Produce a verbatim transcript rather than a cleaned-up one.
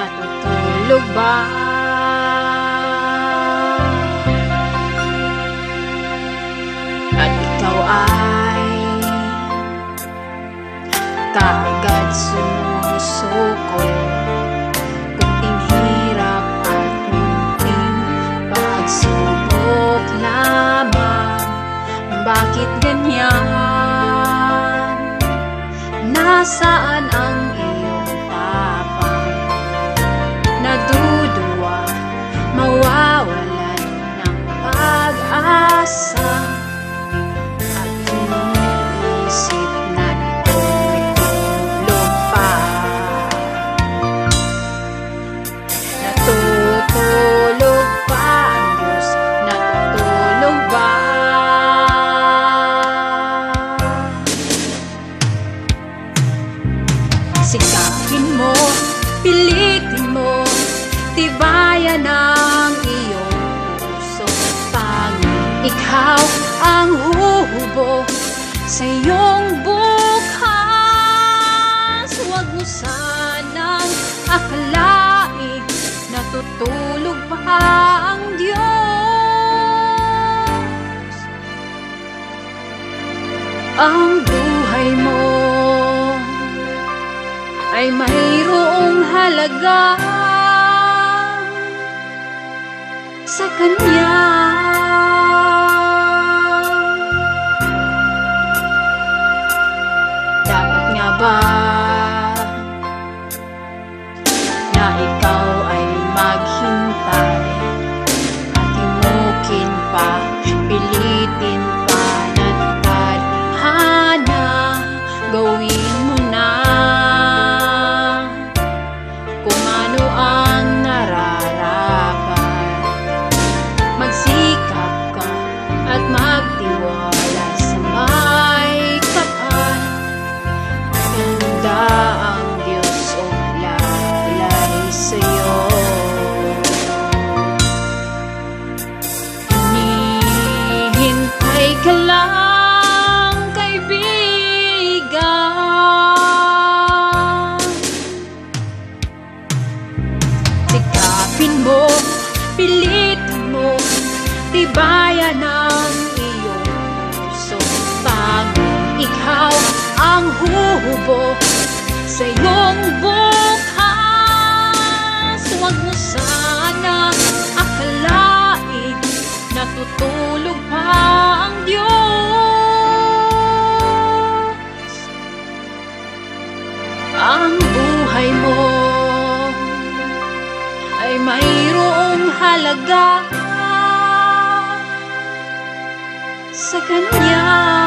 natutulog ba? At ikaw ay kaagad sumusuko, kunting hirap at kunting pagsubok lamang. Bakit ganyan? Nasaan ang iyong tapang? Naduduwa, mawawalan ng pag-asa. At iniisip na natutulog pa. Natutulog pa ang Diyos, natutulog ba? Sikapin mo, pilitin mo, tibayan ang iyong puso. Tanging ikaw ang huhubog sa iyong bukas. Huwag mo sanang akalain natutulog pa ang Diyos. Ang buhay mo ay mayroong halaga sa Kanya. Dapat nga ba na ikaw ay maghintay at himukin pa, pilitin pa ng tadhana? Gawin mo na kung ano ang nararapat. Magsikap ka at magtiwala sa may kapal. Ganda ang Diyos o lalay sa'yo. Hinihintay ka lang, kaibigan. Sikapin mo, pilitin mo, tibayan ang iyong puso. Tanging ikaw ang huhubog sa iyong bukas. Huwag mo sana akalain natutulog pa ang Diyos. Ang buhay mo ay mayroong halaga sa Kanya.